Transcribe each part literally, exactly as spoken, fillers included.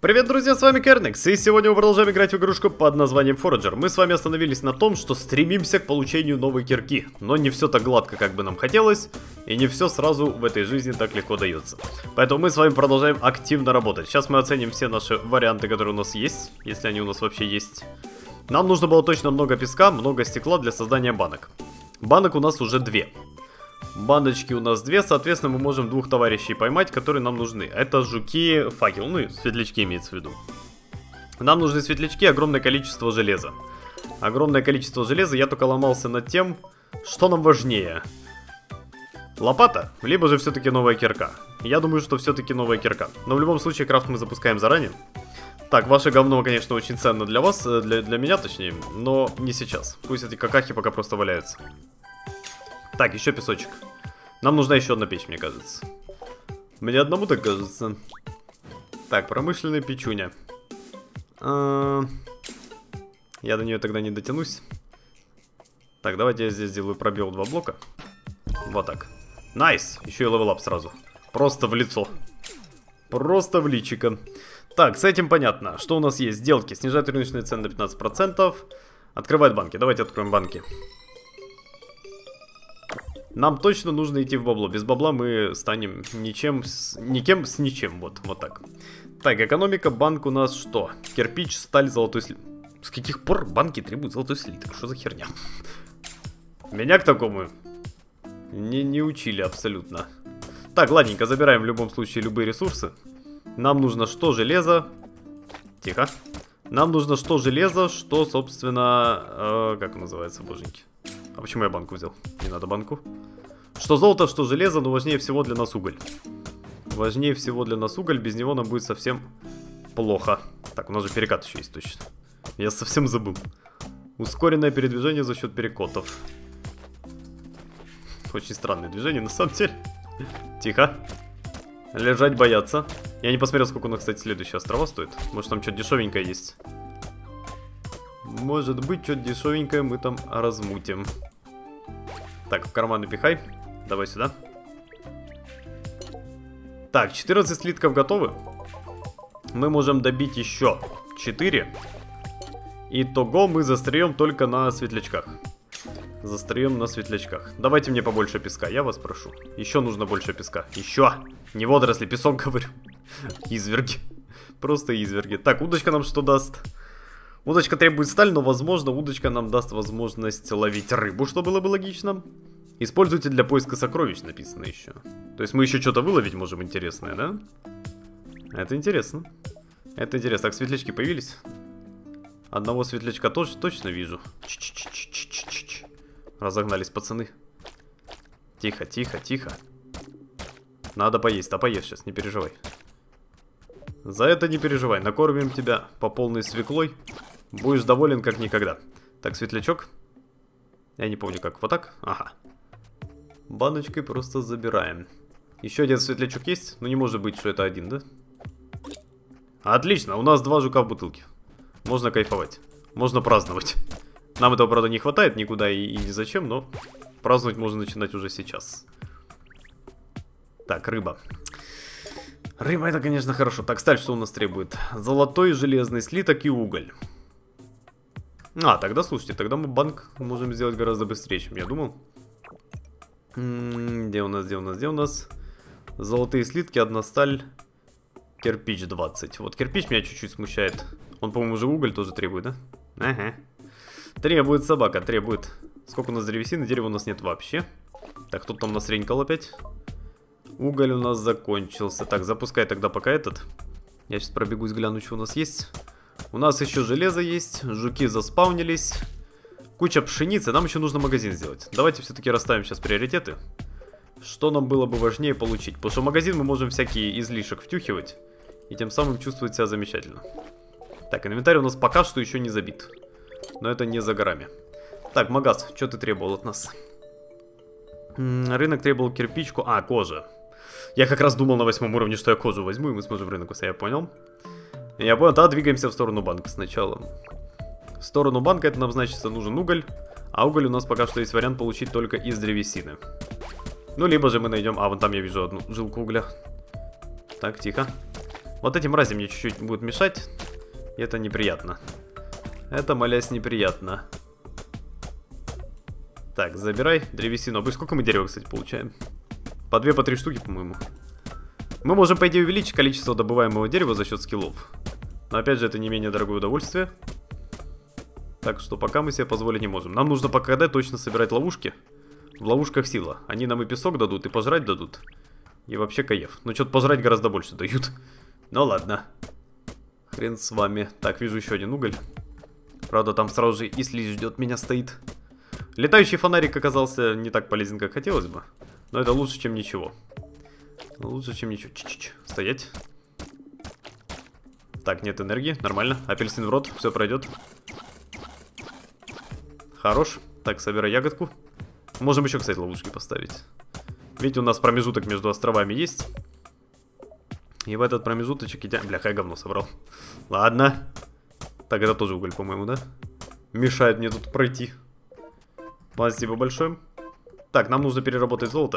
Привет, друзья, с вами Керникс, и сегодня мы продолжаем играть в игрушку под названием Forager. Мы с вами остановились на том, что стремимся к получению новой кирки, но не все так гладко, как бы нам хотелось, и не все сразу в этой жизни так легко дается. Поэтому мы с вами продолжаем активно работать. Сейчас мы оценим все наши варианты, которые у нас есть, если они у нас вообще есть. Нам нужно было точно много песка, много стекла для создания банок. Банок у нас уже две. Баночки у нас две, соответственно, мы можем двух товарищей поймать, которые нам нужны. Это жуки, факел, ну и светлячки имеется в виду. Нам нужны светлячки, огромное количество железа. Огромное количество железа, я только ломался над тем, что нам важнее. Лопата, либо же все-таки новая кирка. Я думаю, что все-таки новая кирка. Но в любом случае, крафт мы запускаем заранее. Так, ваше говно, конечно, очень ценно для вас, для, для меня точнее, но не сейчас. Пусть эти какахи пока просто валяются. Так, еще песочек. Нам нужна еще одна печь, мне кажется. Мне одному так кажется. Так, промышленная печуня. А... Я до нее тогда не дотянусь. Так, давайте я здесь сделаю пробел два блока. Вот так. Найс! Еще и левелап сразу. Просто в лицо. Просто в личико. Так, с этим понятно. Что у нас есть? Сделки. Снижают рыночные цены на пятнадцать процентов. Открывает банки. Давайте откроем банки. Нам точно нужно идти в бабло. Без бабла мы станем ничем, с... никем с ничем. Вот, вот так. Так, экономика, банк у нас что? Кирпич, сталь, золотой слиток. С каких пор банки требуют золотой слиток? Что за херня? Меня к такому не, не учили абсолютно. Так, ладненько, забираем в любом случае любые ресурсы. Нам нужно что? Железо. Тихо. Нам нужно что? Железо, что, собственно... Э, как называется, боженьки? А почему я банку взял? Не надо банку. Что золото, что железо, но важнее всего для нас уголь. Важнее всего для нас уголь, без него нам будет совсем плохо. Так, у нас же перекат еще есть точно. Я совсем забыл. Ускоренное передвижение за счет перекотов. Очень странное движение, на самом деле. Тихо. Лежать бояться. Я не посмотрел, сколько у нас, кстати, следующие острова стоит. Может, там что-то дешевенькое есть. Может быть, что-то дешевенькое мы там размутим. Так, в карманы пихай. Давай сюда. Так, четырнадцать слитков готовы. Мы можем добить еще четыре. Итого мы застреем только на светлячках. Застреем на светлячках. Давайте мне побольше песка, я вас прошу. Еще нужно больше песка. Еще. Не водоросли, песок, говорю. Изверги. Просто изверги. Так, удочка нам что даст? Удочка требует сталь, но, возможно, удочка нам даст возможность ловить рыбу, что было бы логично. Используйте для поиска сокровищ, написано еще. То есть мы еще что-то выловить можем интересное, да? Это интересно. Это интересно. Так, светлячки появились? Одного светлячка тоже точно вижу. Ч-ч-ч-ч-ч-ч-ч. Разогнались пацаны. Тихо, тихо, тихо. Надо поесть, а поешь сейчас, не переживай. За это не переживай, накормим тебя по полной свеклой. Будешь доволен как никогда. Так, светлячок. Я не помню как, вот так? Ага. Баночкой просто забираем. Еще один светлячок есть? Ну не может быть, что это один, да? Отлично, у нас два жука в бутылке. Можно кайфовать, можно праздновать. Нам этого, правда, не хватает никуда и, и ни зачем, но праздновать можно начинать уже сейчас. Так, рыба. Рыба это, конечно, хорошо. Так, сталь что у нас требует? Золотой, железный слиток и уголь. А, тогда, слушайте, тогда мы банк можем сделать гораздо быстрее, чем я думал. М-м, где у нас, где у нас, где у нас? Золотые слитки, одна сталь, кирпич двадцать. Вот кирпич меня чуть-чуть смущает. Он, по-моему, уже уголь тоже требует, да? Ага. Требует собака, требует. Сколько у нас древесины? Дерева у нас нет вообще. Так, кто там нас ренькал опять? Уголь у нас закончился. Так, запускай тогда пока этот. Я сейчас пробегусь, гляну, что у нас есть. У нас еще железо есть. Жуки заспаунились. Куча пшеницы. Нам еще нужно магазин сделать. Давайте все-таки расставим сейчас приоритеты. Что нам было бы важнее получить? Потому что в магазин мы можем всякие излишек втюхивать. И тем самым чувствовать себя замечательно. Так, инвентарь у нас пока что еще не забит. Но это не за горами. Так, магаз, что ты требовал от нас? М -м, рынок требовал кирпичку. А, кожа. Я как раз думал на восьмом уровне, что я кожу возьму, и мы сможем в рынок. Я понял. Я понял, да, двигаемся в сторону банка сначала. В сторону банка это нам, значит, нужен уголь. А уголь у нас пока что есть вариант получить только из древесины. Ну, либо же мы найдем... А, вон там я вижу одну жилку угля. Так, тихо. Вот эти мрази мне чуть-чуть будут мешать. И это неприятно. Это, молясь, неприятно. Так, забирай древесину. А сколько мы дерева, кстати, получаем? По две, по три штуки, по-моему. Мы можем, по идее, увеличить количество добываемого дерева за счет скиллов. Но, опять же, это не менее дорогое удовольствие. Так что пока мы себе позволить не можем. Нам нужно пока точно собирать ловушки. В ловушках сила. Они нам и песок дадут, и пожрать дадут. И вообще кайф. Но что-то пожрать гораздо больше дают. Ну ладно. Хрен с вами. Так, вижу еще один уголь. Правда, там сразу же и слизь ждет меня стоит. Летающий фонарик оказался не так полезен, как хотелось бы. Но это лучше, чем ничего. Лучше, чем ничего. Ч-ч-ч. Стоять. Так, нет энергии. Нормально. Апельсин в рот. Все пройдет. Хорош. Так, собирай ягодку. Можем еще, кстати, ловушки поставить. Видите, у нас промежуток между островами есть. И в этот промежуточек идем... Бля, я говно собрал. Ладно. Так, это тоже уголь, по-моему, да? Мешает мне тут пройти. Спасибо большое. Так, нам нужно переработать золото.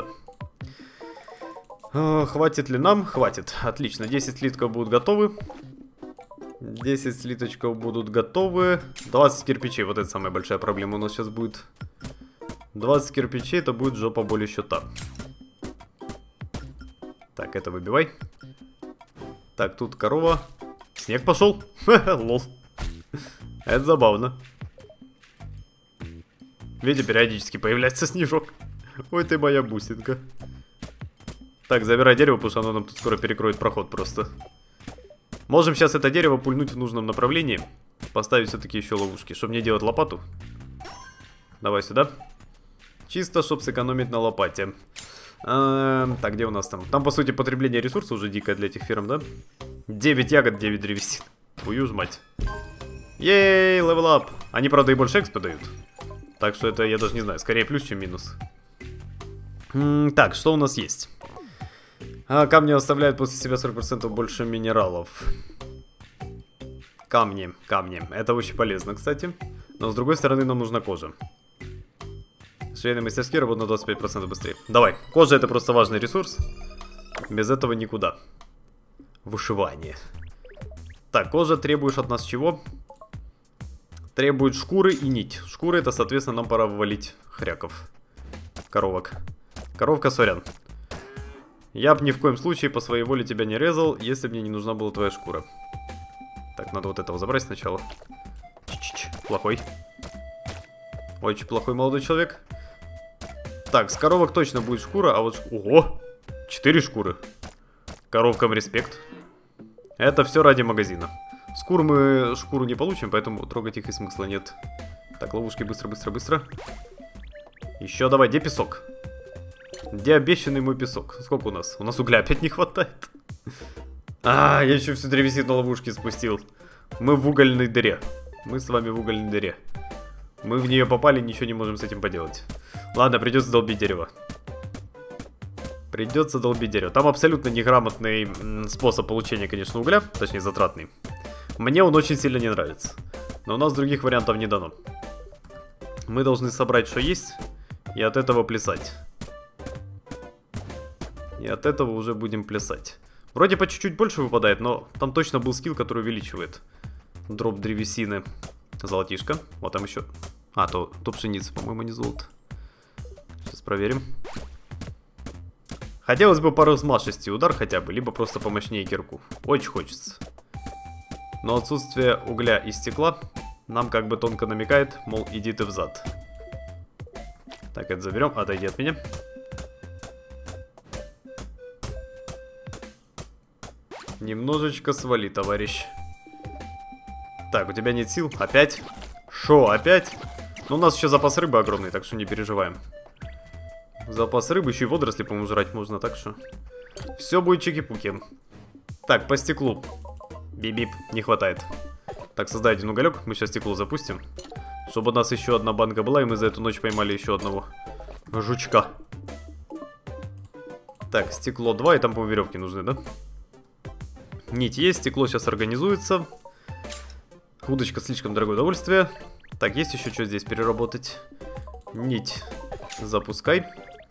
Э, хватит ли нам? Хватит. Отлично. десять слитков будут готовы. десять слиточков будут готовы. двадцать кирпичей. Вот это самая большая проблема у нас сейчас будет. двадцать кирпичей, это будет жопа боли счета. Так, это выбивай. Так, тут корова. Снег пошел. Лол. Это забавно. Видите, периодически появляется снежок. Ой, ты моя бусинка. Так, забирай дерево, потому что оно нам тут скоро перекроет проход просто. Можем сейчас это дерево пульнуть в нужном направлении. Поставить все-таки еще ловушки. Чтобы не делать лопату. Давай сюда. Чисто, чтобы сэкономить на лопате. А, так, где у нас там? Там, по сути, потребление ресурсов уже дикое для этих ферм, да? девять ягод, девять древесин. Твою ж мать. Ей, левел ап. Они, правда, и больше экспа дают. Так что это, я даже не знаю, скорее плюс, чем минус. М-м, так, что у нас есть? А, камни оставляют после себя сорок процентов больше минералов. Камни, камни. Это очень полезно, кстати. Но с другой стороны, нам нужна кожа. Швейные мастерские работают на двадцать пять процентов быстрее. Давай, кожа это просто важный ресурс. Без этого никуда. Вышивание. Так, кожа требуешь от нас чего? Требует шкуры и нить. Шкуры это, соответственно, нам пора вывалить хряков. Коровок. Коровка, сорян. Я бы ни в коем случае по своей воле тебя не резал, если бы мне не нужна была твоя шкура. Так, надо вот этого забрать сначала. Ч-ч-ч, плохой. Очень плохой молодой человек. Так, с коровок точно будет шкура, а вот... Ш... Ого! Четыре шкуры. Коровкам респект. Это все ради магазина. С кур мы шкуру не получим, поэтому трогать их и смысла нет. Так, ловушки быстро, быстро, быстро. Еще давай, где песок? Где обещанный мой песок? Сколько у нас? У нас угля опять не хватает. А, я еще всю древесину ловушки спустил. Мы в угольной дыре. Мы с вами в угольной дыре. Мы в нее попали, ничего не можем с этим поделать. Ладно, придется долбить дерево. Придется долбить дерево. Там абсолютно неграмотный способ получения, конечно, угля. Точнее, затратный. Мне он очень сильно не нравится. Но у нас других вариантов не дано. Мы должны собрать, что есть. И от этого плясать. И от этого уже будем плясать. Вроде по чуть-чуть больше выпадает, но там точно был скилл, который увеличивает дроп древесины. Золотишко. Вот там еще. А, то, то пшеница, по-моему, не золото. Сейчас проверим. Хотелось бы по размашисти удар хотя бы, либо просто помощнее кирку. Очень хочется. Но отсутствие угля и стекла нам как бы тонко намекает, мол, иди ты взад. Так, это заберем. Отойди от меня. Немножечко свали, товарищ. Так, у тебя нет сил? Опять? Шо, опять? Ну, у нас еще запас рыбы огромный, так что не переживаем. Запас рыбы, еще и водоросли, по-моему, жрать можно, так что... Все будет чики-пуки. Так, по стеклу. Бип-бип, не хватает. Так, создай один уголек, мы сейчас стекло запустим. Чтобы у нас еще одна банка была, и мы за эту ночь поймали еще одного жучка. Так, стекло два, и там, по-моему, веревки нужны, да? Нить есть, стекло сейчас организуется. Удочка слишком дорогое удовольствие. Так, есть еще что здесь переработать? Нить. Запускай.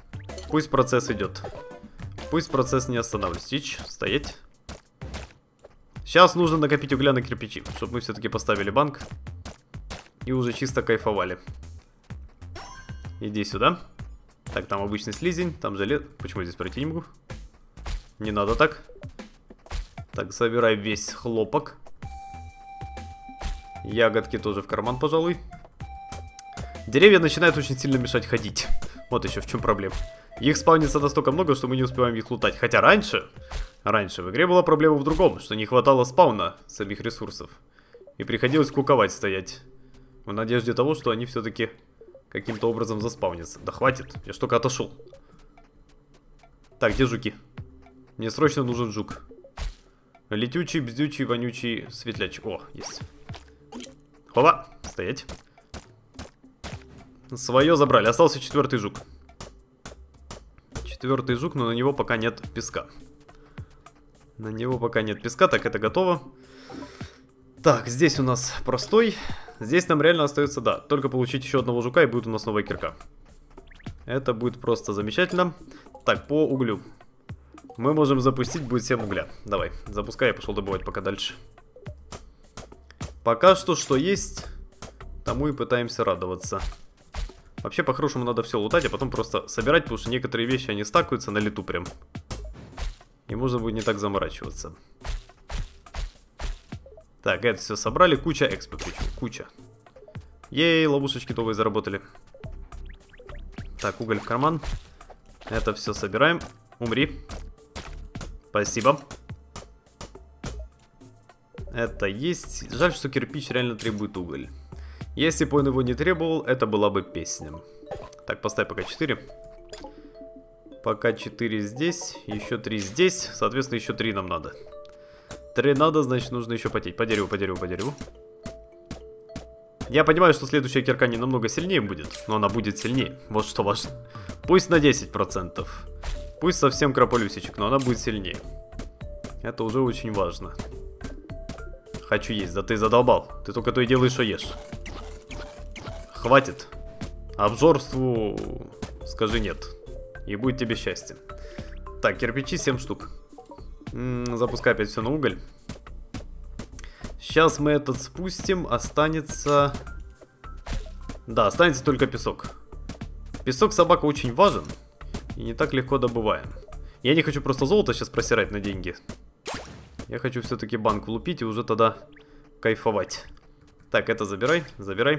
Пусть процесс идет. Пусть процесс не останавливается. Тич, стоять. Сейчас нужно накопить угля на кирпичи, чтобы мы все-таки поставили банк. И уже чисто кайфовали. Иди сюда. Так, там обычный слизень, там желез... Почему я здесь пройти не могу? Не надо так. Так, собирай весь хлопок. Ягодки тоже в карман, пожалуй. Деревья начинают очень сильно мешать ходить. Вот еще в чем проблема. Их спавнится настолько много, что мы не успеваем их лутать. Хотя раньше, раньше в игре была проблема в другом, что не хватало спауна самих ресурсов. И приходилось куковать стоять. В надежде того, что они все-таки каким-то образом заспаунятся. Да хватит, я ж только отошел. Так, где жуки? Мне срочно нужен жук. Летючий, бздючий, вонючий, светлячий. О, есть. Хова, стоять. Свое забрали, остался четвертый жук. Четвертый жук, но на него пока нет песка. На него пока нет песка, так это готово. Так, здесь у нас простой. Здесь нам реально остается, да, только получить еще одного жука и будет у нас новая кирка. Это будет просто замечательно. Так, по углю. Мы можем запустить, будет семь угля. Давай, запускай, я пошел добывать пока дальше. Пока что, что есть, тому и пытаемся радоваться. Вообще, по-хорошему, надо все лутать, а потом просто собирать, потому что некоторые вещи, они стакаются на лету прям. И можно будет не так заморачиваться. Так, это все собрали, куча экспо, причем, куча. Ей, ловушечки новые заработали. Так, уголь в карман. Это все собираем. Умри. Спасибо. Это есть. Жаль, что кирпич реально требует уголь. Если бы он его не требовал, это была бы песня. Так, поставь пока четыре. Пока четыре здесь, еще три здесь. Соответственно, еще три нам надо. три надо, значит, нужно еще потеть. По дереву, по дереву, по дереву. Я понимаю, что следующая кирка не намного сильнее будет, но она будет сильнее. Вот что важно. Пусть на десять процентов. Пусть совсем крополюсичек, но она будет сильнее. Это уже очень важно. Хочу есть, да ты задолбал. Ты только то и делаешь, что ешь. Хватит. Обжорству скажи нет. И будет тебе счастье. Так, кирпичи семь штук. М-м, запускай опять все на уголь. Сейчас мы этот спустим. Останется... Да, останется только песок. Песок собака очень важен. И не так легко добываем. Я не хочу просто золото сейчас просирать на деньги. Я хочу все-таки банк влупить и уже тогда кайфовать. Так, это забирай, забирай.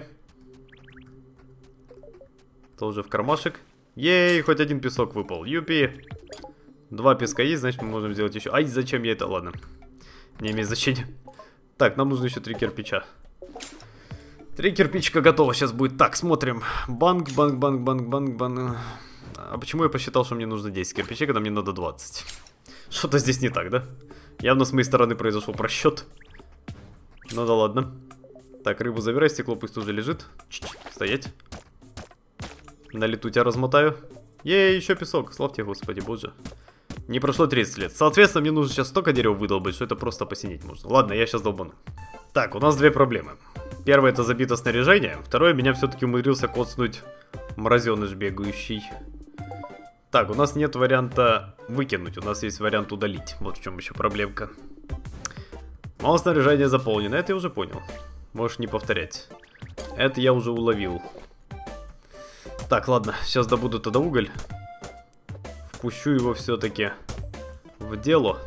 Тоже в кармашек. Ей, хоть один песок выпал. Юпи. Два песка есть, значит мы можем сделать еще. Ай, зачем я это? Ладно. Не имеет значения. Так, нам нужно еще три кирпича. Три кирпичика готово сейчас будет. Так, смотрим. Банк, банк, банк, банк, банк, банк. А почему я посчитал, что мне нужно десять кирпичей, когда мне надо двадцать? Что-то здесь не так, да? Явно с моей стороны произошел просчет. Ну да ладно. Так, рыбу забирай, стекло пусть уже лежит. Ч-ч, стоять. На лету тебя размотаю. Ей, еще песок. Славьте, господи, боже. Не прошло тридцать лет. Соответственно, мне нужно сейчас столько дерева выдолбать, что это просто посинеть можно. Ладно, я сейчас долбану. Так, у нас две проблемы. Первое, это забито снаряжение. Второе, меня все-таки умудрился коцнуть мразеныш бегающий. Так, у нас нет варианта выкинуть, у нас есть вариант удалить. Вот в чем еще проблемка. Мало снаряжения заполнено, это я уже понял. Можешь не повторять. Это я уже уловил. Так, ладно, сейчас добуду тогда уголь. Впущу его все-таки в дело.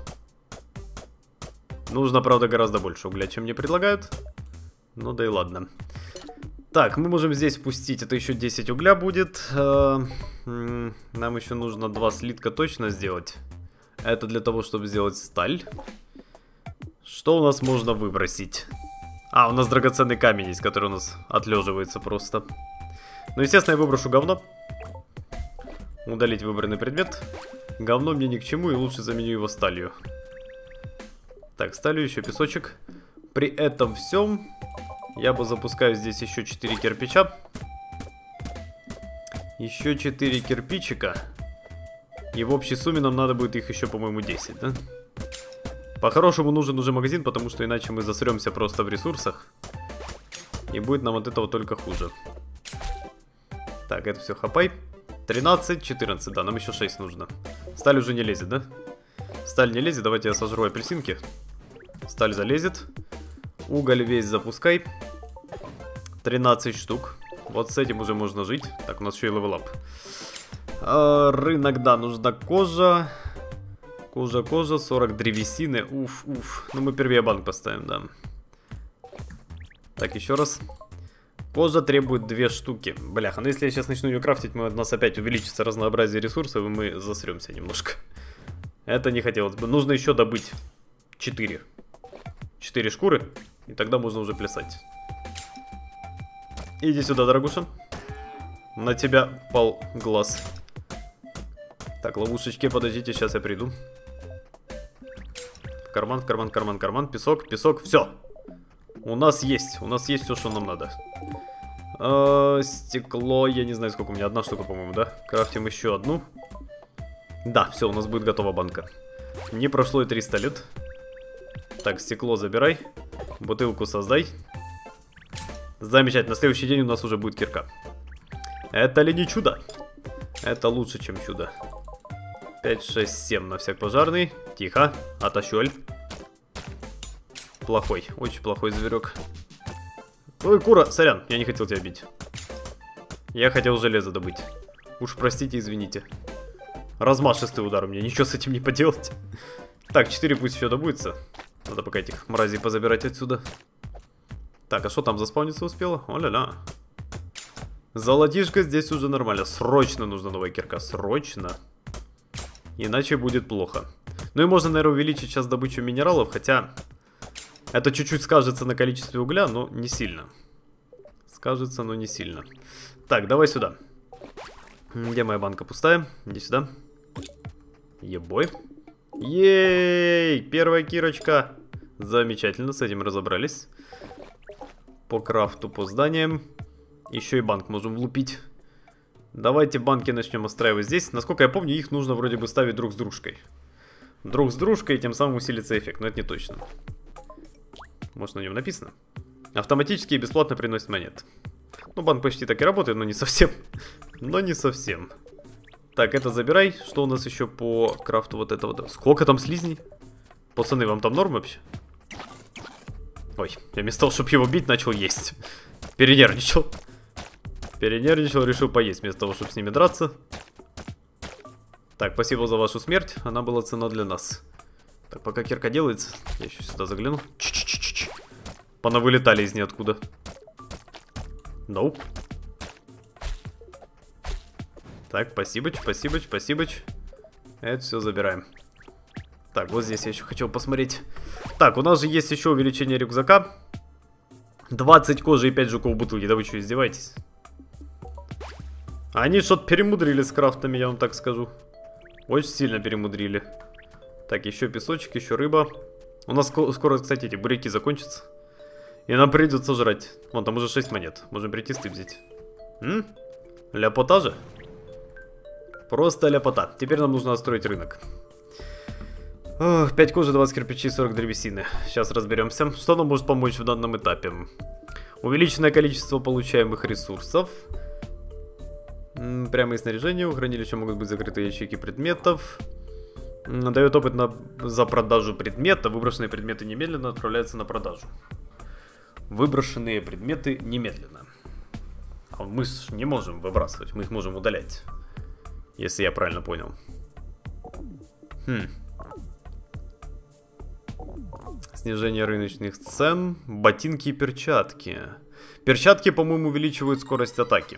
Нужно, правда, гораздо больше угля, чем мне предлагают. Ну да и ладно. Так, мы можем здесь впустить, это еще десять угля будет. Нам еще нужно два слитка точно сделать. Это для того, чтобы сделать сталь. Что у нас можно выбросить? А, у нас драгоценный камень есть, который у нас отлеживается просто. Ну, естественно, я выброшу говно. Удалить выбранный предмет. Говно мне ни к чему, и лучше заменю его сталью. Так, сталью, еще песочек. При этом всем я бы запускаю здесь еще четыре кирпича. Еще четыре кирпичика. И в общей сумме нам надо будет их еще, по-моему, десять, да? По-хорошему нужен уже магазин, потому что иначе мы засремся просто в ресурсах. И будет нам от этого только хуже. Так, это все хапай. тринадцать, четырнадцать, да, нам еще шесть нужно. Сталь уже не лезет, да? Сталь не лезет, давайте я сожру апельсинки. Сталь залезет. Уголь весь запускай. тринадцать штук. Вот с этим уже можно жить. Так, у нас еще и левелап. А, рынок, да, нужна кожа. Кожа, кожа, сорок древесины. Уф, уф. Ну, мы первее банк поставим, да. Так, еще раз. Кожа требует две штуки. Бляха, ну если я сейчас начну ее крафтить, мы, у нас опять увеличится разнообразие ресурсов, и мы засремся немножко. Это не хотелось бы. Нужно еще добыть четыре. четыре шкуры, и тогда можно уже плясать. Иди сюда, дорогуша. На тебя пал глаз. Так, ловушечки, подождите, сейчас я приду. В карман, в карман, в карман, в карман. Песок, песок, все. У нас есть, у нас есть все, что нам надо. Э, стекло, я не знаю, сколько у меня, одна штука, по-моему, да? Крафтим еще одну. Да, все, у нас будет готова банка. Не прошло и триста лет. Так, стекло забирай. Бутылку создай. Замечательно, на следующий день у нас уже будет кирка. Это ли не чудо? Это лучше, чем чудо. пять, шесть, семь на всяк пожарный. Тихо, отощель. Плохой, очень плохой зверек. Ой, кура, сорян, я не хотел тебя бить. Я хотел железо добыть. Уж простите, извините. Размашистый удар у меня, ничего с этим не поделать. Так, четыре пусть еще добудется. Надо пока этих мразей позабирать отсюда. Так, а что там заспавниться успело? О-ля-ля. Золотишко здесь уже нормально. Срочно нужна новая кирка, срочно. Иначе будет плохо. Ну и можно, наверное, увеличить сейчас добычу минералов, хотя... Это чуть-чуть скажется на количестве угля, но не сильно. Скажется, но не сильно. Так, давай сюда. Где моя банка пустая? Иди сюда. Ебой. Ей! Первая кирочка. Замечательно, с этим разобрались. По крафту, по зданиям. Еще и банк можем влупить. Давайте банки начнем отстраивать здесь. Насколько я помню, их нужно вроде бы ставить друг с дружкой. Друг с дружкой, и тем самым усилится эффект, но это не точно. Может, на нем написано. Автоматически и бесплатно приносит монет. Ну, банк почти так и работает, но не совсем. Но не совсем. Так, это забирай. Что у нас еще по крафту вот этого? Вот? Сколько там слизней? Пацаны, вам там норм вообще? Ой, я вместо того, чтобы его бить, начал есть. Перенервничал. Перенервничал, решил поесть, вместо того, чтобы с ними драться. Так, спасибо за вашу смерть. Она была цена для нас. Так, пока кирка делается, я еще сюда загляну. Ч-ч-ч-ч-ч. Понавылетали из ниоткуда. Ноу. Так, спасибо, спасибо, спасибо. Это все забираем. Так, вот здесь я еще хотел посмотреть. Так, у нас же есть еще увеличение рюкзака. двадцать кожи и пять жуков в бутылке. Да вы что, издеваетесь? Они что-то перемудрили с крафтами, я вам так скажу. Очень сильно перемудрили. Так, еще песочек, еще рыба. У нас скоро, кстати, эти буряки закончатся. И нам придется жрать. Вон, там уже шесть монет. Можем прийти стык взять. М? Ляпота же? Просто ляпота. Теперь нам нужно настроить рынок. Ох, пять кожи, двадцать кирпичей, сорок древесины. Сейчас разберемся. Что нам может помочь в данном этапе? Увеличенное количество получаемых ресурсов. Прямые снаряжения. У хранилища могут быть закрытые ячейки предметов. Дает опыт на, за продажу предмета. Выброшенные предметы немедленно отправляются на продажу. Выброшенные предметы немедленно. А мы ж не можем выбрасывать, мы их можем удалять. Если я правильно понял. Хм. Снижение рыночных цен. Ботинки и перчатки. Перчатки, по-моему, увеличивают скорость атаки.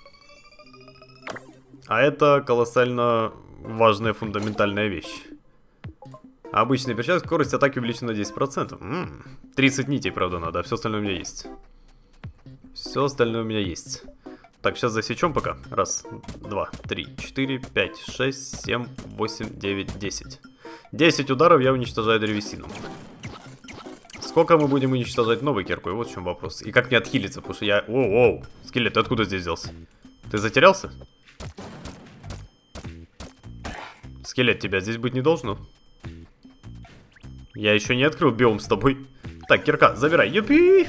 А это колоссально важная фундаментальная вещь. Обычные перчатки, скорость атаки увеличена на десять процентов. М-м, тридцать нитей, правда, надо, а все остальное у меня есть. Все остальное у меня есть. Так, сейчас засечем пока. Раз, два, три, четыре, пять, шесть, семь, восемь, девять, десять. десять ударов я уничтожаю древесину. Сколько мы будем уничтожать новой киркой? Вот в чем вопрос. И как мне отхилиться, потому что я... Оу-оу, скелет, ты откуда здесь взялся? Ты затерялся? Скелет, тебя здесь быть не должно. Я еще не открыл биом с тобой. Так, кирка, забирай. Юпи!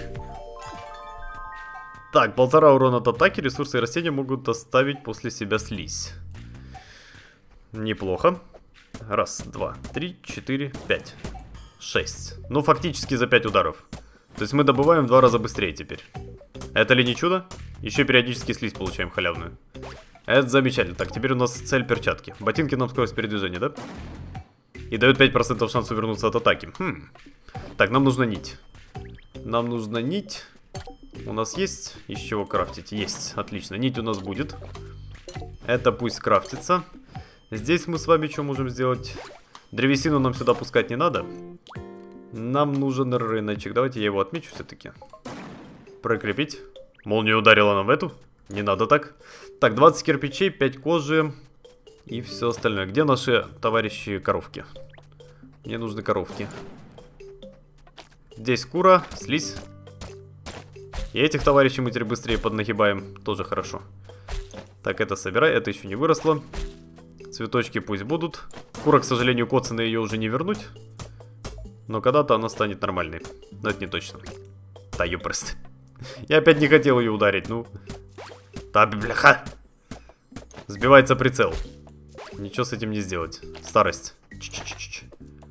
Так, полтора урона от атаки. Ресурсы и растения могут оставить после себя слизь. Неплохо. Раз, два, три, четыре, пять. шесть. Ну, фактически за пять ударов. То есть мы добываем в два раза быстрее теперь. Это ли не чудо? Еще периодически слизь получаем халявную. Это замечательно. Так, теперь у нас цель перчатки. Ботинки нам скорость передвижения, да? И дают пять процентов шанса вернуться от атаки. Хм. Так, нам нужна нить. Нам нужна нить. У нас есть из чего крафтить? Есть, отлично. Нить у нас будет. Это пусть крафтится. Здесь мы с вами что можем сделать? Древесину нам сюда пускать не надо. Нам нужен рыночек. Давайте я его отмечу все-таки. Прокрепить. Молния ударила нам в эту. Не надо так. Так, двадцать кирпичей, пять кожи. И все остальное. Где наши товарищи коровки? Мне нужны коровки. Здесь кура, слизь. И этих товарищей мы теперь быстрее поднагибаем. Тоже хорошо. Так, это собирай. Это еще не выросло. Цветочки пусть будут. Кура, к сожалению, коцаная, ее уже не вернуть. Но когда-то она станет нормальной. Но это не точно. Да, ёпрст. Я опять не хотел ее ударить, ну. Да, бляха. Сбивается прицел. Ничего с этим не сделать. Старость. Ч-ч-ч-ч.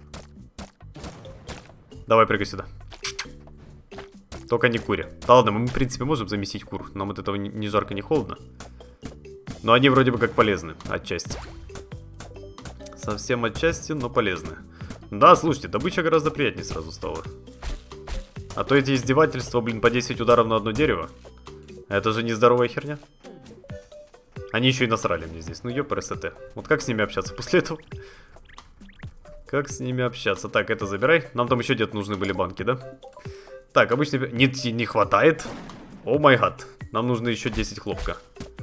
Давай, прыгай сюда. Только не куре. Да ладно, мы в принципе можем замесить кур. Нам от этого ни жарко, ни холодно. Но они вроде бы как полезны. Отчасти. Совсем отчасти, но полезны. Да, слушайте, добыча гораздо приятнее сразу стала. А то эти издевательства, блин, по десять ударов на одно дерево. Это же нездоровая херня. Они еще и насрали мне здесь. Ну, ёпрст. Вот как с ними общаться после этого? Как с ними общаться? Так, это забирай. Нам там еще где-то нужны были банки, да? Так, обычно... Нет, не хватает. О май гад. Нам нужно еще десять хлопка.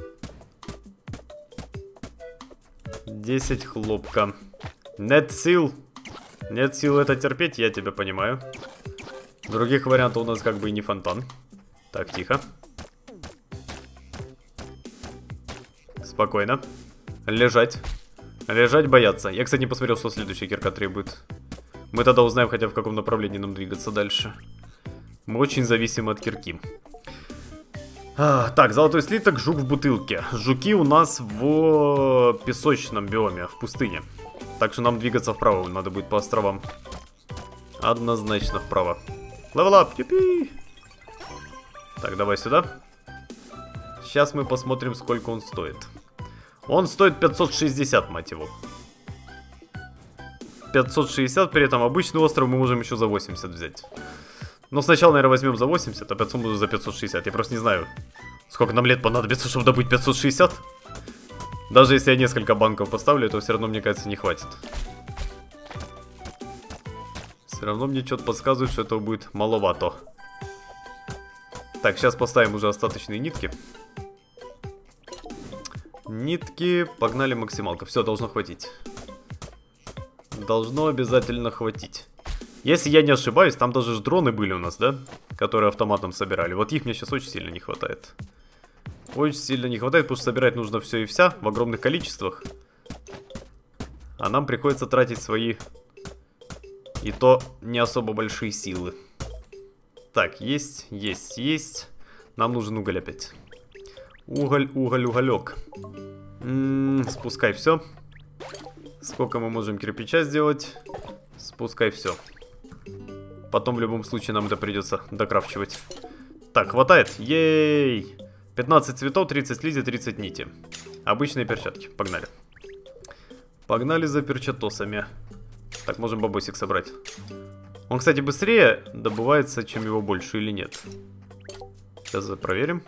десять хлопка. Нет сил. Нет сил это терпеть, я тебя понимаю. Других вариантов у нас как бы и не фонтан. Так, тихо. Спокойно. Лежать. Лежать, бояться. Я, кстати, не посмотрел, что следующая кирка требует. Мы тогда узнаем, хотя в каком направлении нам двигаться дальше. Мы очень зависимы от кирки. А, так, золотой слиток, жук в бутылке. Жуки у нас в песочном биоме, в пустыне. Так что нам двигаться вправо надо будет по островам. Однозначно вправо. Левелап, юпи! Так, давай сюда. Сейчас мы посмотрим, сколько он стоит. Он стоит пятьсот шестьдесят, мать его. пятьсот шестьдесят, при этом обычный остров мы можем еще за восемьдесят взять. Но сначала, наверное, возьмем за восемьдесят, а потом уже за пятьсот шестьдесят. Я просто не знаю, сколько нам лет понадобится, чтобы добыть пятьсот шестьдесят. Даже если я несколько банков поставлю, то все равно, мне кажется, не хватит. Все равно мне что-то подсказывает, что этого будет маловато. Так, сейчас поставим уже остаточные нитки. Нитки, погнали, максималка. Все, должно хватить. Должно обязательно хватить. Если я не ошибаюсь, там даже ж дроны были у нас, да? Которые автоматом собирали. Вот их мне сейчас очень сильно не хватает. Очень сильно не хватает, потому что собирать нужно все и вся в огромных количествах. А нам приходится тратить свои... И то не особо большие силы. Так, есть, есть, есть. Нам нужен уголь опять. Уголь, уголь, уголек. М-м, спускай все. Сколько мы можем кирпича сделать? Спускай все. Потом в любом случае нам это придется докрафчивать. Так, хватает? Ей! пятнадцать цветов, тридцать слизи, тридцать нити. Обычные перчатки. Погнали. Погнали за перчатосами. Так, можем бабосик собрать. Он, кстати, быстрее добывается, чем его больше, или нет? Сейчас проверим.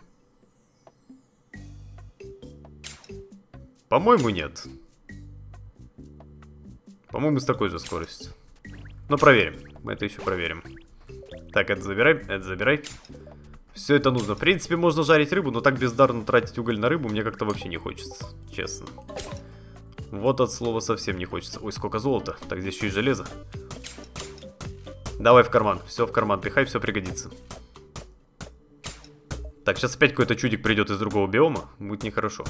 По-моему, нет. По-моему, с такой же скоростью. Но проверим. Мы это еще проверим. Так, это забирай, это забирай. Все это нужно. В принципе, можно жарить рыбу, но так бездарно тратить уголь на рыбу мне как-то вообще не хочется. Честно. Вот от слова совсем не хочется. Ой, сколько золота. Так, здесь еще и железо. Давай в карман. Все в карман пихай, все пригодится. Так, сейчас опять какой-то чудик придет из другого биома. Будет нехорошо.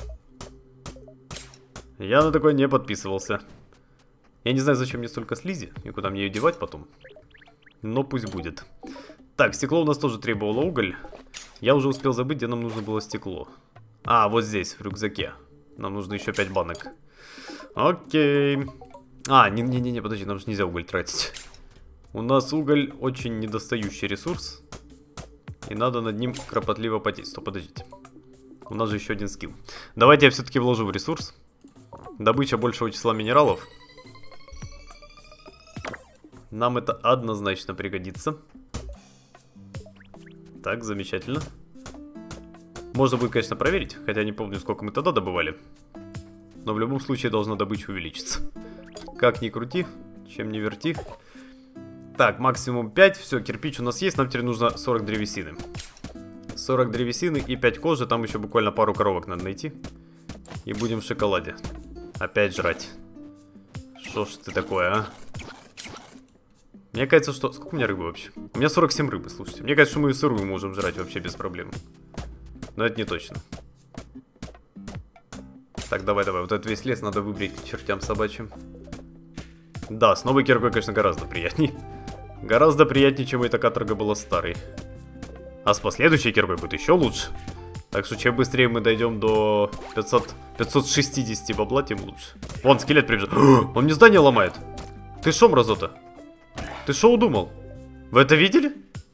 Я на такое не подписывался. Я не знаю, зачем мне столько слизи и куда мне ее девать потом. Но пусть будет. Так, стекло у нас тоже требовало уголь. Я уже успел забыть, где нам нужно было стекло. А, вот здесь, в рюкзаке. Нам нужно еще пять банок. Окей. А, не-не-не, подожди, нам же нельзя уголь тратить. У нас уголь очень недостающий ресурс. И надо над ним кропотливо потеть. Стоп, подождите. У нас же еще один скилл. Давайте я все-таки вложу в ресурс. Добыча большего числа минералов. Нам это однозначно пригодится. Так, замечательно. Можно будет, конечно, проверить. Хотя не помню, сколько мы тогда добывали. Но в любом случае должна добыча увеличиться. Как ни крути, чем ни верти. Так, максимум пять. Все, кирпич у нас есть. Нам теперь нужно сорок древесины. сорок древесины и пять кожи. Там еще буквально пару коровок надо найти. И будем в шоколаде. Опять жрать. Что ж ты такое, а? Мне кажется, что... Сколько у меня рыбы вообще? У меня сорок семь рыбы, слушайте. Мне кажется, что мы и сырую можем жрать вообще без проблем. Но это не точно. Так, давай, давай. Вот этот весь лес надо выбрить к чертям собачьим. Да, с новой киркой, конечно, гораздо приятней. Гораздо приятнее, чем эта каторга была старой. А с последующей киркой будет еще лучше. Так что чем быстрее мы дойдем до пятьсот, пятьсот шестьдесят бабла, тем лучше. Вон, скелет прибежал. Он мне здание ломает. Ты шо, мразота? Ты шо удумал? Вы это видели?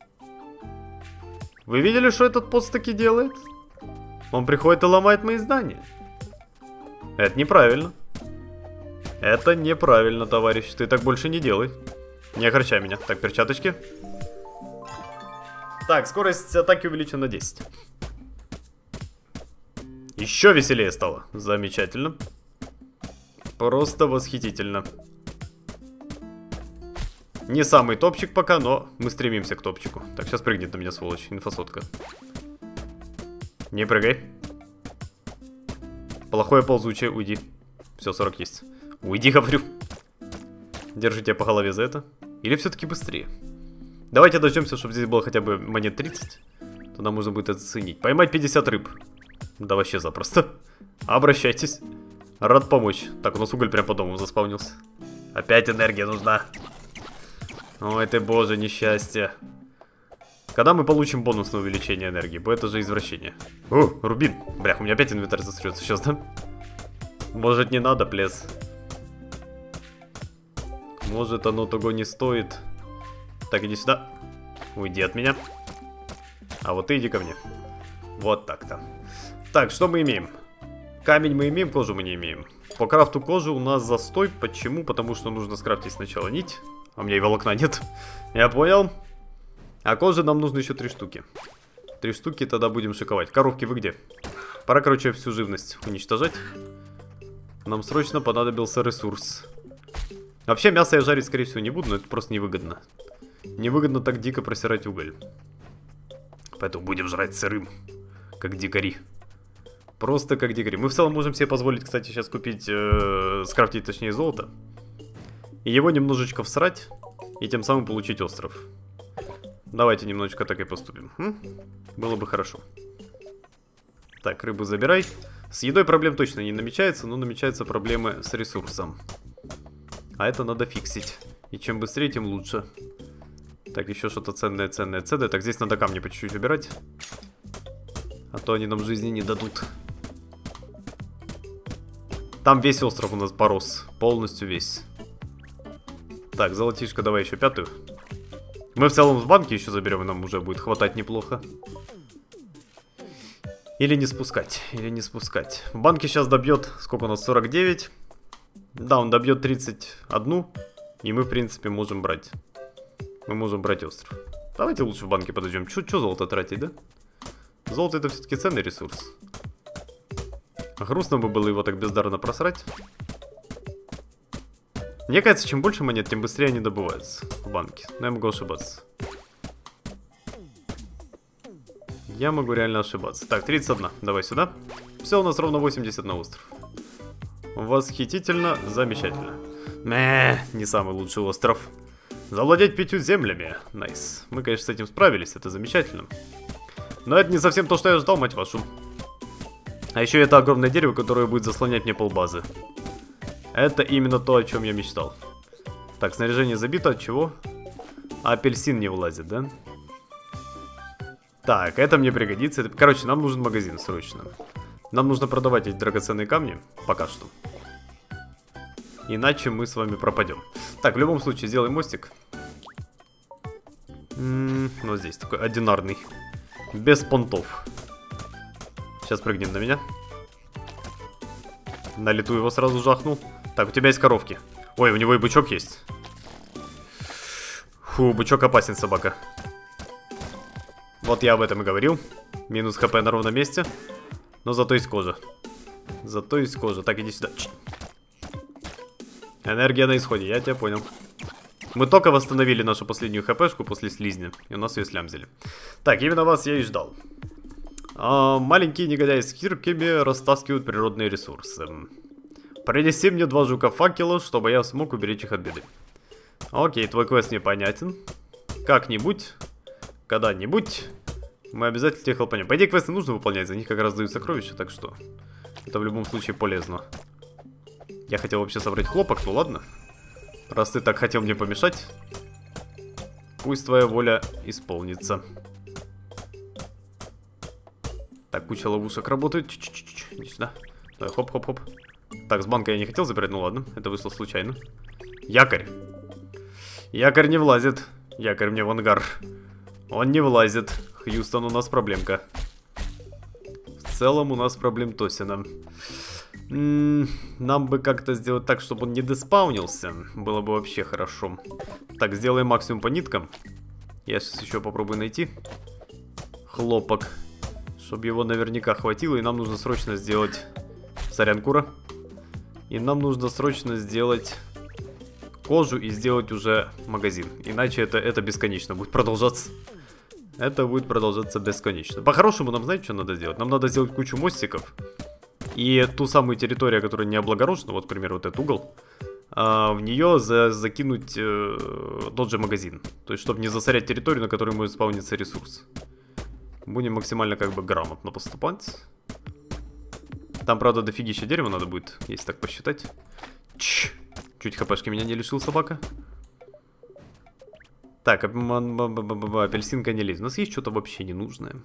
Вы видели, что этот пост таки делает? Он приходит и ломает мои здания. Это неправильно. Это неправильно, товарищ. Ты так больше не делай. Не огорчай меня. Так, перчаточки. Так, скорость атаки увеличена на десять. Еще веселее стало. Замечательно. Просто восхитительно. Не самый топчик пока, но мы стремимся к топчику. Так, сейчас прыгнет на меня, сволочь. Инфосотка. Не прыгай. Плохое ползучее, уйди. Все, сорок есть. Уйди, говорю. Держи тебя по голове за это. Или все-таки быстрее? Давайте дождемся, чтобы здесь было хотя бы монет тридцать. Тогда можно будет это оценить. Поймать пятьдесят рыб. Да вообще запросто. Обращайтесь. Рад помочь. Так, у нас уголь прям по дому заспавнился. Опять энергия нужна. Ой ты, боже, несчастье. Когда мы получим бонусное увеличение энергии? Бо это же извращение. О, рубин. Брях, у меня опять инвентарь засрется сейчас, да? Может, не надо, плес. Может, оно того не стоит. Так, иди сюда. Уйди от меня. А вот ты иди ко мне. Вот так-то. Так, что мы имеем? Камень мы имеем, кожу мы не имеем. По крафту кожи у нас застой. Почему? Потому что нужно скрафтить сначала нить. А у меня и волокна нет. Я понял. А кожи нам нужно еще три штуки. Три штуки тогда будем шиковать. Коровки, вы где? Пора, короче, всю живность уничтожать. Нам срочно понадобился ресурс. Вообще, мясо я жарить, скорее всего, не буду, но это просто невыгодно. Невыгодно так дико просирать уголь. Поэтому будем жрать сырым. Как дикари. Просто как дикари. Мы в целом можем себе позволить, кстати, сейчас купить, э, скрафтить, точнее, золото. И его немножечко всрать. И тем самым получить остров. Давайте немножечко так и поступим. М? Было бы хорошо. Так, рыбу забирай. С едой проблем точно не намечается, но намечаются проблемы с ресурсом. А это надо фиксить. И чем быстрее, тем лучше. Так, еще что-то ценное, ценное, ценное. Так, здесь надо камни по чуть-чуть убирать. А то они нам жизни не дадут. Там весь остров у нас порос. Полностью весь. Так, золотишко, давай еще пятую. Мы в целом с банки еще заберем, и нам уже будет хватать неплохо. Или не спускать, или не спускать. В банке сейчас добьет, сколько у нас, сорок девять. Да, он добьет тридцать один. И мы, в принципе, можем брать. Мы можем брать остров. Давайте лучше в банке подождем. Че золото тратить, да? Золото это все-таки ценный ресурс. Грустно бы было его так бездарно просрать. Мне кажется, чем больше монет, тем быстрее они добываются в банке. Но я могу ошибаться. Я могу реально ошибаться. Так, тридцать один. Давай сюда. Все, у нас ровно восемьдесят на остров. Восхитительно, замечательно. Мэ, не самый лучший остров. Завладеть пятью землями. Найс. Мы, конечно, с этим справились, это замечательно. Но это не совсем то, что я ждал, мать вашу. А еще это огромное дерево, которое будет заслонять мне полбазы. Это именно то, о чем я мечтал. Так, снаряжение забито, от чего? Апельсин не влазит, да? Так, это мне пригодится. Короче, нам нужен магазин срочно. Нам нужно продавать эти драгоценные камни. Пока что. Иначе мы с вами пропадем. Так, в любом случае, сделаем мостик. М-м, вот здесь такой одинарный. Без понтов. Сейчас прыгнем на меня. На лету его сразу жахнул. Так, у тебя есть коровки. Ой, у него и бычок есть. Фу, бычок опасен, собака. Вот я об этом и говорил. Минус хп на ровном месте. Но зато есть кожа. Зато есть кожа. Так, иди сюда. Энергия на исходе, я тебя понял. Мы только восстановили нашу последнюю хпшку после слизня. И у нас ее слямзили. Так, именно вас я и ждал. А, маленькие негодяи с кирками растаскивают природные ресурсы. Принеси мне два жука факела, чтобы я смог уберечь их от беды. Окей, твой квест мне понятен. Как-нибудь, когда-нибудь мы обязательно тебя хлопанем. По идее, квесты нужно выполнять, за них как раз дают сокровища, так что это в любом случае полезно. Я хотел вообще собрать хлопок, ну ладно. Раз ты так хотел мне помешать, пусть твоя воля исполнится. Так, куча ловушек работает. Ч-ч-ч-ч. Иди сюда. Давай, хоп-хоп-хоп. Так, с банка я не хотел забирать, ну ладно, это вышло случайно. Якорь. Якорь не влазит. Якорь мне в ангар. Он не влазит. Хьюстон, у нас проблемка. В целом у нас проблем Тосина. М-м, нам бы как-то сделать так, чтобы он не деспаунился. Было бы вообще хорошо. Так, сделаем максимум по ниткам. Я сейчас еще попробую найти хлопок, чтобы его наверняка хватило. И нам нужно срочно сделать... Сорян, кура. И нам нужно срочно сделать кожу и сделать уже магазин. Иначе это, это бесконечно будет продолжаться. Это будет продолжаться бесконечно. По-хорошему нам, знаете, что надо сделать? Нам надо сделать кучу мостиков. И ту самую территорию, которая не облагорожена, вот, к примеру, вот этот угол, а, в нее за закинуть э, тот же магазин. То есть, чтобы не засорять территорию, на которой может спауниться ресурс. Будем максимально как бы грамотно поступать. Там, правда, дофигища дерева надо будет, если так посчитать. Чш. Чуть хпшки меня не лишил собака. Так, апельсинка не лезет. У нас есть что-то вообще ненужное?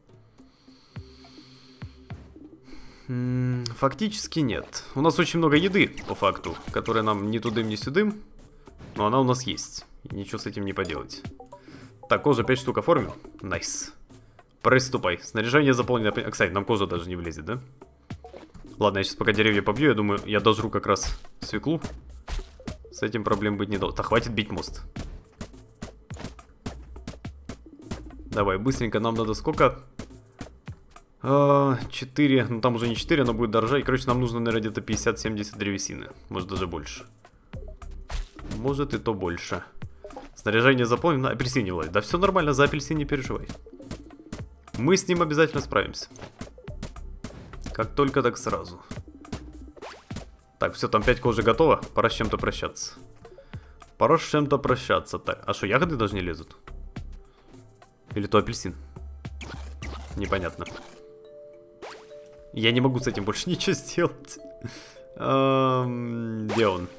Фактически нет. У нас очень много еды, по факту, которая нам ни тудым, ни сюдым. Но она у нас есть. И ничего с этим не поделать. Так, кожа пять штук оформил. Найс. Приступай. Снаряжение заполнено. А, кстати, нам кожа даже не влезет, да? Ладно, я сейчас пока деревья побью, я думаю, я дожру как раз свеклу. С этим проблем быть не должно. Да хватит бить мост. Давай, быстренько, нам надо сколько? четыре, ну там уже не четыре, но будет дороже. И, короче, нам нужно, наверное, где-то пятьдесят-семьдесят древесины. Может, даже больше. Может, и то больше. Снаряжение заполнено. Апельсин не влазит. Да все нормально, за апельсин не переживай. Мы с ним обязательно справимся. Как только, так сразу. Так, все, там пять кожи готово. Пора с чем-то прощаться. Пора с чем-то прощаться. Так, а что, ягоды даже не лезут? Или то апельсин? Непонятно. Я не могу с этим больше ничего сделать. Эм, где он?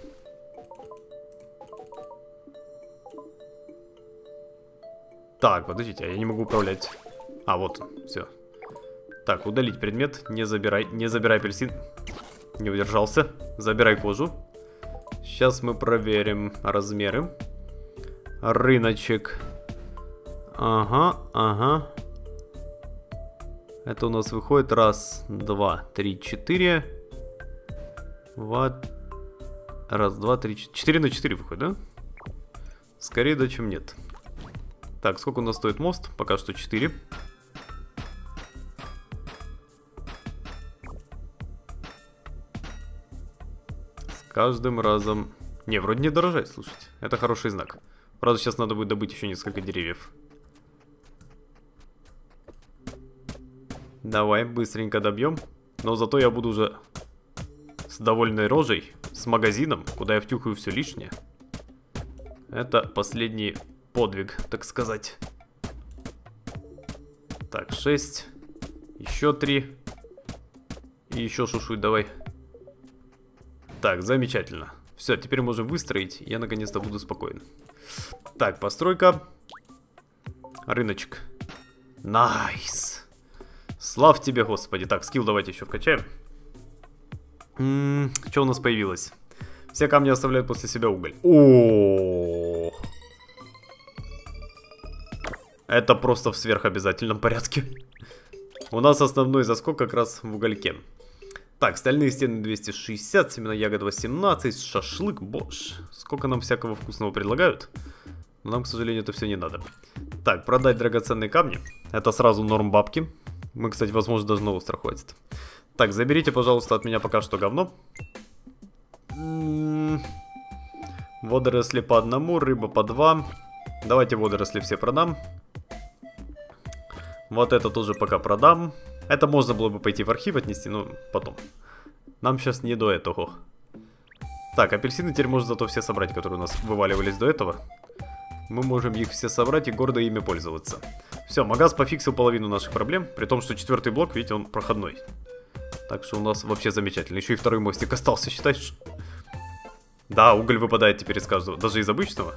Так, подождите, а я не могу управлять. А, вот он, все. Так, удалить предмет, не забирай, не забирай апельсин. Не удержался. Забирай кожу. Сейчас мы проверим размеры. Рыночек. Ага, ага. Это у нас выходит раз, два, три, четыре. Вот. Раз, два, три, четыре. Четыре на четыре выходит, да? Скорее да, чем нет. Так, сколько у нас стоит мост? Пока что четыре. С каждым разом... Не, вроде не дорожает, слушайте. Это хороший знак. Правда, сейчас надо будет добыть еще несколько деревьев. Давай, быстренько добьем. Но зато я буду уже с довольной рожей, с магазином, куда я втюхаю все лишнее. Это последний подвиг, так сказать. Так, шесть. Еще три. И еще шушуй, давай. Так, замечательно. Все, теперь можем выстроить. Я наконец-то буду спокоен. Так, постройка. Рыночек. Найс. Слав тебе, Господи. Так, скилл давайте еще вкачаем. М-м, что у нас появилось? Все камни оставляют после себя уголь. О-о-о. Это просто в сверхобязательном порядке. У нас основной заскок как раз в угольке. Так, стальные стены двести шестьдесят, семена ягод восемнадцать, шашлык, боже. Сколько нам всякого вкусного предлагают. Но нам, к сожалению, это все не надо. Так, продать драгоценные камни. Это сразу норм бабки. Мы, кстати, возможно, даже на остров хватит. Так, заберите, пожалуйста, от меня пока что говно. М-м-м. Водоросли по одному, рыба по два. Давайте водоросли все продам. Вот это тоже пока продам. Это можно было бы пойти в архив отнести, но потом. Нам сейчас не до этого. Так, апельсины теперь можно зато все собрать, которые у нас вываливались до этого. Мы можем их все собрать и гордо ими пользоваться. Все, магаз пофиксил половину наших проблем. При том, что четвертый блок, видите, он проходной. Так что у нас вообще замечательно. Еще и второй мостик остался, считаешь? Да, уголь выпадает теперь из каждого. Даже из обычного.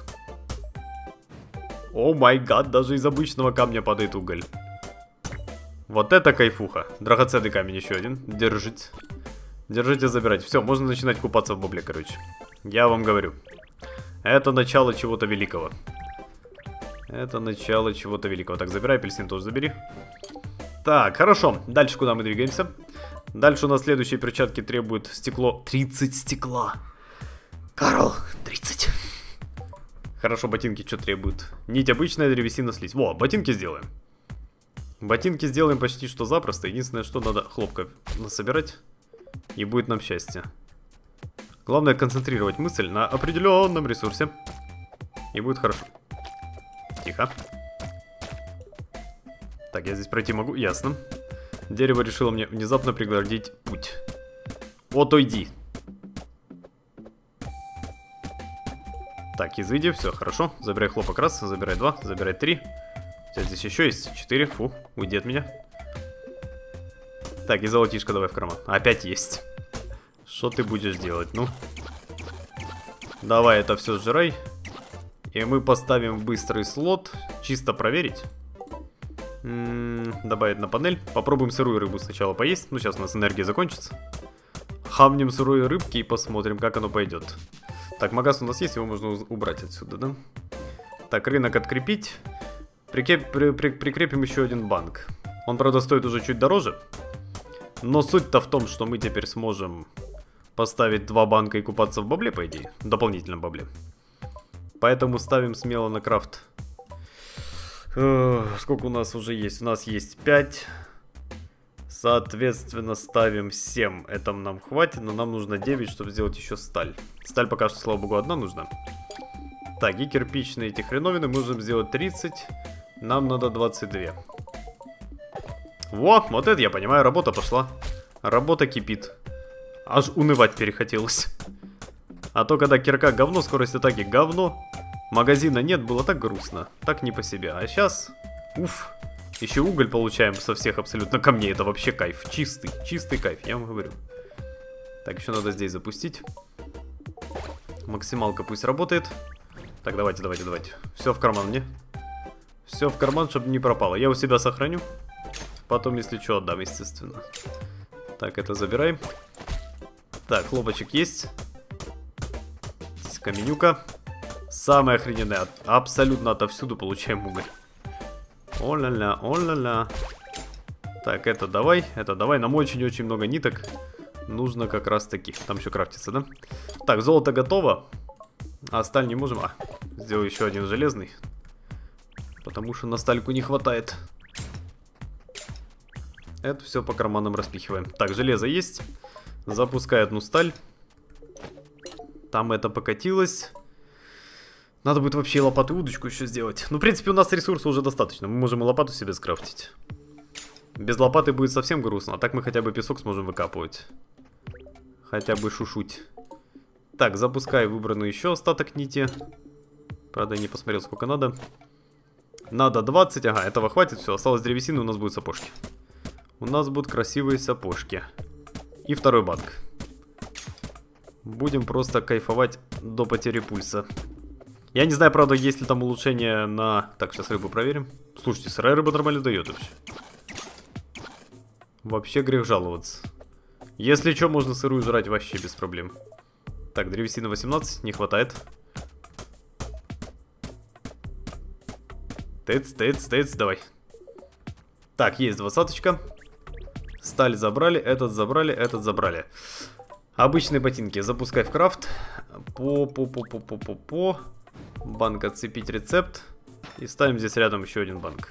О май гад, даже из обычного камня падает уголь. Вот это кайфуха. Драгоценный камень еще один. Держите. Держите, забирайте. Все, можно начинать купаться в бабле, короче. Я вам говорю. Это начало чего-то великого. Это начало чего-то великого. Так, забирай, апельсин тоже забери. Так, хорошо. Дальше куда мы двигаемся? Дальше у нас следующие перчатки требуют стекло. тридцать стекла. Карл, тридцать. Хорошо, ботинки что требуют? Нить обычная, древесина, слизь. Во, ботинки сделаем. Ботинки сделаем почти что запросто. Единственное, что надо хлопка насобирать. И будет нам счастье. Главное концентрировать мысль на определенном ресурсе. И будет хорошо. Тихо. Так, я здесь пройти могу? Ясно. Дерево решило мне внезапно преградить путь. Вот уйди. Так, изыди, все, хорошо. Забирай хлопок раз, забирай два, забирай три. Сейчас здесь еще есть четыре. Фу, уйди от меня. Так, и золотишко давай в карман. Опять есть. Что ты будешь делать, ну? Давай это все сжирай. И мы поставим быстрый слот. Чисто проверить. М-м, добавить на панель. Попробуем сырую рыбу сначала поесть. Ну, сейчас у нас энергия закончится. Хамнем сырой рыбки и посмотрим, как оно пойдет. Так, магаз у нас есть, его можно убрать отсюда, да? Так, рынок открепить. Прикреп, при, при, прикрепим еще один банк. Он, правда, стоит уже чуть дороже. Но суть-то в том, что мы теперь сможем поставить два банка и купаться в бабле, по идее. В дополнительном бабле. Поэтому ставим смело на крафт. Э, сколько у нас уже есть? У нас есть пять. Соответственно, ставим семь. Это нам хватит, но нам нужно девять, чтобы сделать еще сталь. Сталь пока что, слава богу, одна нужна. Так, и кирпичные эти хреновины мы можем сделать тридцать. Нам надо двадцать два. Во, вот это я понимаю, работа пошла. Работа кипит. Аж унывать перехотелось. А то, когда кирка говно, скорость атаки говно. Магазина нет, было так грустно. Так не по себе. А сейчас, уф. Еще уголь получаем со всех абсолютно камней. Это вообще кайф. Чистый, чистый кайф, я вам говорю. Так, еще надо здесь запустить. Максималка пусть работает. Так, давайте, давайте, давайте. Все в карман мне. Все в карман, чтобы не пропало. Я у себя сохраню. Потом, если что, отдам, естественно. Так, это забираем. Так, хлопочек есть. Здесь каменюка. Самое охрененное. Абсолютно отовсюду получаем уголь. О-ля-ля, о-ля-ля. Так, это давай, это давай. Нам очень-очень много ниток. Нужно как раз таких. Там еще крафтится, да? Так, золото готово. А сталь не можем. А, сделаю еще один железный. Потому что на стальку не хватает. Это все по карманам распихиваем. Так, железо есть. Запускай одну сталь. Там это покатилось. Надо будет вообще лопату и удочку еще сделать. Ну, в принципе, у нас ресурсов уже достаточно. Мы можем и лопату себе скрафтить. Без лопаты будет совсем грустно. А так мы хотя бы песок сможем выкапывать. Хотя бы шушуть. Так, запускай выбранный еще остаток нити. Правда, я не посмотрел, сколько надо. Надо двадцать. Ага, этого хватит. Все, осталось древесины, у нас будут сапожки. У нас будут красивые сапожки. И второй банк. Будем просто кайфовать до потери пульса. Я не знаю, правда, есть ли там улучшение на... Так, сейчас рыбу проверим. Слушайте, сырая рыба нормально дает вообще. Вообще грех жаловаться. Если что, можно сырую жрать вообще без проблем. Так, древесина восемнадцать, не хватает. Тыц, тыц, тыц, давай. Так, есть двадцаточка. Сталь забрали, этот забрали, этот забрали. Обычные ботинки. Запускай в крафт. По-по-по-по-по-по-по. Банк отцепить рецепт. И ставим здесь рядом еще один банк.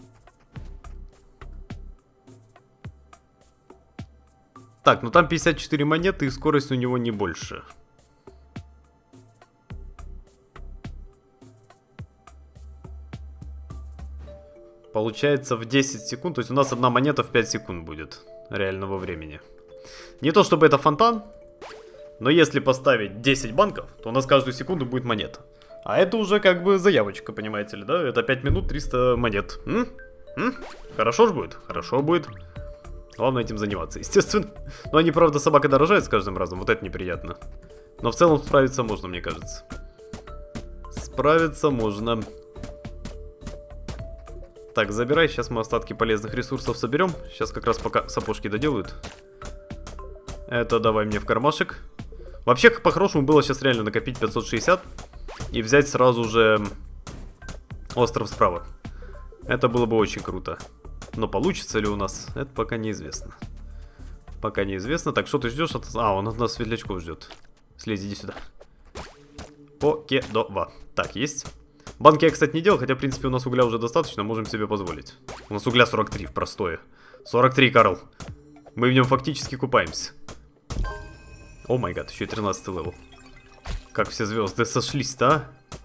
Так, ну там пятьдесят четыре монеты, и скорость у него не больше. Получается в десять секунд, то есть у нас одна монета в пять секунд будет реального времени. Не то чтобы это фонтан, но если поставить десять банков, то у нас каждую секунду будет монета. А это уже как бы заявочка, понимаете ли, да? Это пять минут триста монет. М? М? Хорошо ж будет? Хорошо будет. Главное этим заниматься, естественно. Но они, правда, собака дорожает с каждым разом, вот это неприятно. Но в целом справиться можно, мне кажется. Справиться можно. Так, забирай, сейчас мы остатки полезных ресурсов соберем. Сейчас как раз пока сапожки доделают. Это давай мне в кармашек. Вообще, по-хорошему было сейчас реально накопить пятьсот шестьдесят и взять сразу же остров справа. Это было бы очень круто. Но получится ли у нас, это пока неизвестно. Пока неизвестно. Так, что ты ждешь от... А, он от нас светлячков ждет. Слезь, иди сюда. Покедова. Так, есть. Банки я, кстати, не делал, хотя, в принципе, у нас угля уже достаточно, можем себе позволить. У нас угля сорок три в простое. сорок три, Карл. Мы в нем фактически купаемся. О май гад, еще и тринадцатый левел. Как все звезды сошлись-то, а?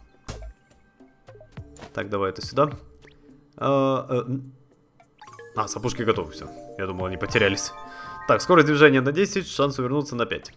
Так, давай это сюда. А, а, а, сапожки готовы, все. Я думал, они потерялись. Так, скорость движения на десять, шанс увернуться на пять.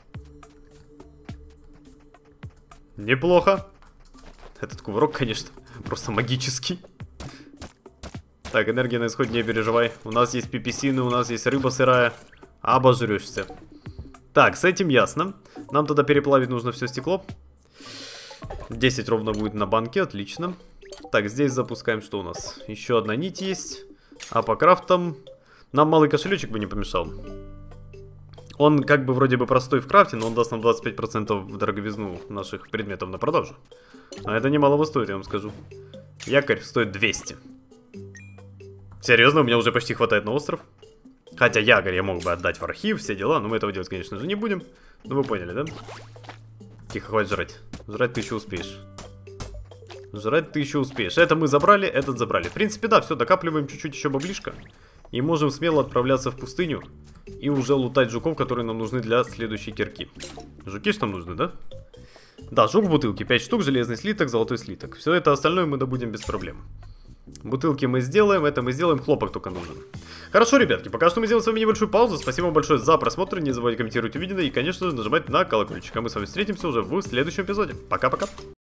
Неплохо. Этот кувырок, конечно, просто магический. Так, энергия на исходе, не переживай. У нас есть пиписины, у нас есть рыба сырая. Обожрешься. Так, с этим ясно. Нам тогда переплавить нужно все стекло. десять ровно будет на банке, отлично. Так, здесь запускаем, что у нас? Еще одна нить есть. А по крафтам нам малый кошелечек бы не помешал. Он как бы вроде бы простой в крафте, но он даст нам двадцать пять процентов в дороговизну наших предметов на продажу. А это немалого стоит, я вам скажу. Якорь стоит двести. Серьезно, у меня уже почти хватает на остров. Хотя якорь я мог бы отдать в архив, все дела, но мы этого делать, конечно же, не будем. Ну вы поняли, да? Тихо, хватит жрать. Жрать ты еще успеешь. Жрать ты еще успеешь. Это мы забрали, этот забрали. В принципе, да, все, докапливаем чуть-чуть еще баблишко. И можем смело отправляться в пустыню. И уже лутать жуков, которые нам нужны для следующей кирки. Жуки что нам нужны, да? Да, жук в бутылке. пять штук, железный слиток, золотой слиток. Все это остальное мы добудем без проблем. Бутылки мы сделаем, это мы сделаем, хлопок только нужен. Хорошо, ребятки, пока что мы сделаем с вами небольшую паузу. Спасибо вам большое за просмотр, не забывайте комментировать увиденное и, конечно же, нажимать на колокольчик. А мы с вами встретимся уже в следующем эпизоде. Пока-пока.